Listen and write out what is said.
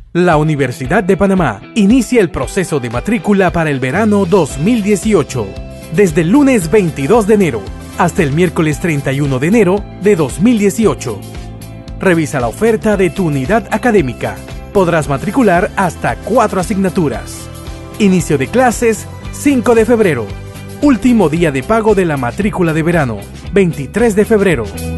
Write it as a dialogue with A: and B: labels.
A: La Universidad de Panamá inicia el proceso de matrícula para el verano 2018, desde el lunes 22 de enero hasta el miércoles 31 de enero de 2018. Revisa la oferta de tu unidad académica. Podrás matricular hasta 4 asignaturas. Inicio de clases 5 de febrero. Último día de pago de la matrícula de verano, 23 de febrero.